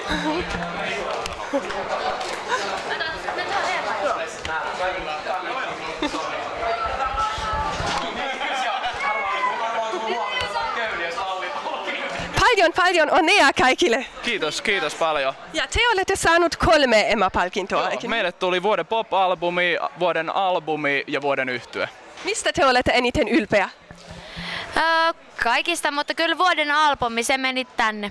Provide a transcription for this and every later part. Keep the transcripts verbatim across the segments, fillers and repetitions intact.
Paljon, paljon onnea kaikille. Kiitos, kiitos paljon. Ja te olette saanut kolme Emma-palkintoa. Joo, meille tuli vuoden pop-albumi, vuoden albumi ja vuoden yhtye. Mistä te olette eniten ylpeä? Öö, kaikista, mutta kyllä vuoden albumi, se meni tänne.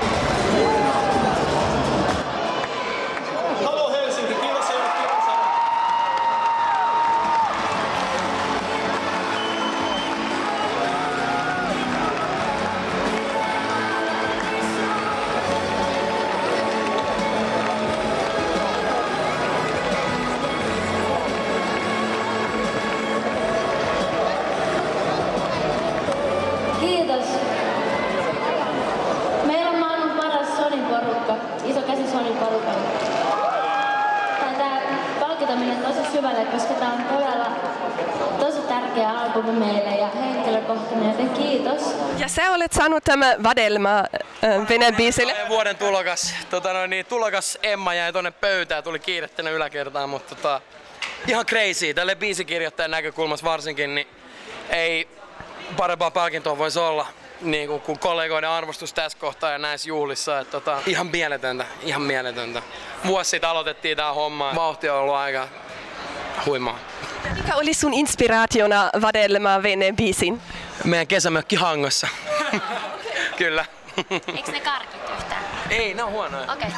Kiitos. Meillä on maailman paras Sonin porukka, iso käsi Sonin porukalle. Tämä palkinto menee tosi syvälle, koska tämä on todella tosi tärkeä albumi meille ja henkilökohtainen, joten kiitos. Ja sä olet saanut tämä vadelma äh, Venäjän biisille. Vuoden tulokas. Tota, no, niin, tulokas Emma jäi tonne pöytään, tuli kiirettänä yläkertaan, mutta tota, ihan crazy. Tälle biisikirjoittajan näkökulmassa varsinkin, niin ei parempaa palkintoa voisi olla niin kuin, kuin kollegoiden arvostus tässä kohtaa ja näissä juhlissa. Et, tota, ihan mieletöntä, ihan mieletöntä. Vuosi sitten aloitettiin tää homma. Vauhti on ollut aika huimaa. Mikä oli sun inspiraationa vadelma Venäjän biisin? Meidän kesämökki Hangossa. Kyllä. Eikö ne karkit yhtään? Ei, ne on huonoja. Okei.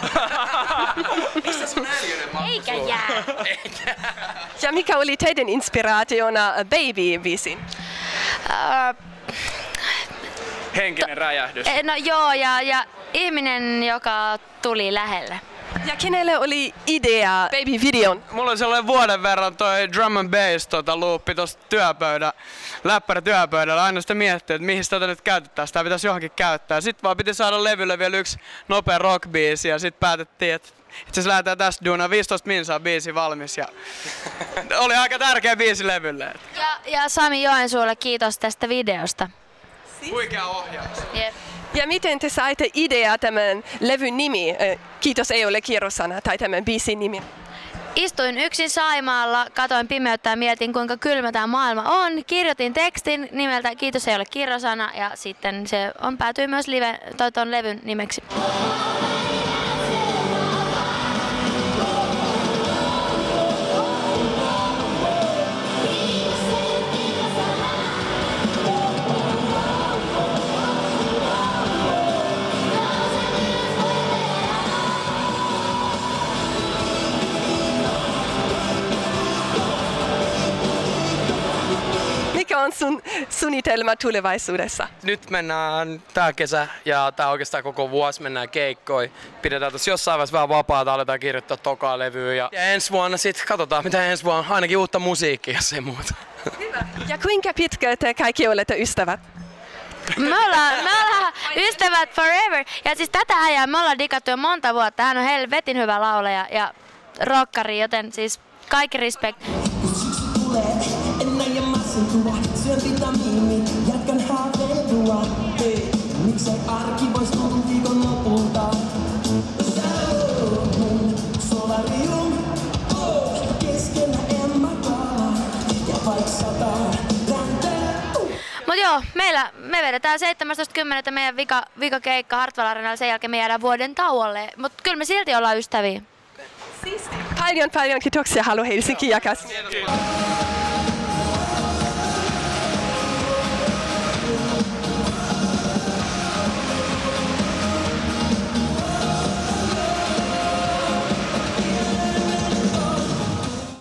Mistä sun äljönen mahtuu? Eikä jää. Eikä. Ja mikä oli teidän inspiraationa Baby-biisin? Uh, Henkinen räjähdys. no joo, ja, ja ihminen, joka tuli lähelle. Ja kenelle oli idea Baby-videon? Mulla oli sellainen vuoden verran toi drum and bass tota, loopi tossa työpöydä, läppäri työpöydällä. Aina sitä miettii, että mihin sitä nyt käytetään, sitä pitäisi johonkin käyttää. Sitten vaan piti saada levylle vielä yksi nopea rockbiisi ja sitten päätettiin, että itse asiassa lähdetään tästä duunaan. viisitoista minsaa biisi valmis ja oli aika tärkeä biisi levylle. Ja, ja Sami Joensuulle kiitos tästä videosta. Huikea ohjaus. Yep. Ja miten te saitte idea tämän levyn nimi? Kiitos ei ole kirosana tai tämän biisin nimi. Istuin yksin Saimaalla, katoin pimeyttä ja mietin kuinka kylmä tämä maailma on. Kirjoitin tekstin nimeltä Kiitos ei ole kirosana ja sitten se on päätyi myös live, toi ton levyn nimeksi. Mikä on sun suunnitelma tulevaisuudessa? Nyt mennään tää kesä ja tää oikeastaan koko vuosi mennään keikkoihin. Pidetään tossa jossain vaiheessa vähän vapaata, aletaan kirjoittaa tokaa levyä ja, ja ensi vuonna sit katsotaan mitä ensi vuonna, ainakin uutta musiikkia jos ei muuta. Hyvä. Ja kuinka pitkä te kaikki olette ystävät? Me ollaan, me ollaan ystävät forever. Ja siis tätä äijää me ollaan digattu jo monta vuotta. Hän on helvetin hyvä laulaja ja rockari, joten siis kaikki respect. Syön vitamiini, jatkan haaveilua. Hei, miksei arki vois tuntua viikon lopulta? Sä oot mun solarium, oh, keskellä Emma Kala. Ja vaik sataa läntää. Mut joo, meillä, me vedetään seitsemästoista kymmenettä meidän vika, vikakeikka Hartwall Arenalla, sen jälkeen me jäädään vuoden tauolle. Mut kyllä me silti ollaan ystäviä. Siis paljon paljon kiitoksia Halo Helsinki ja Kas.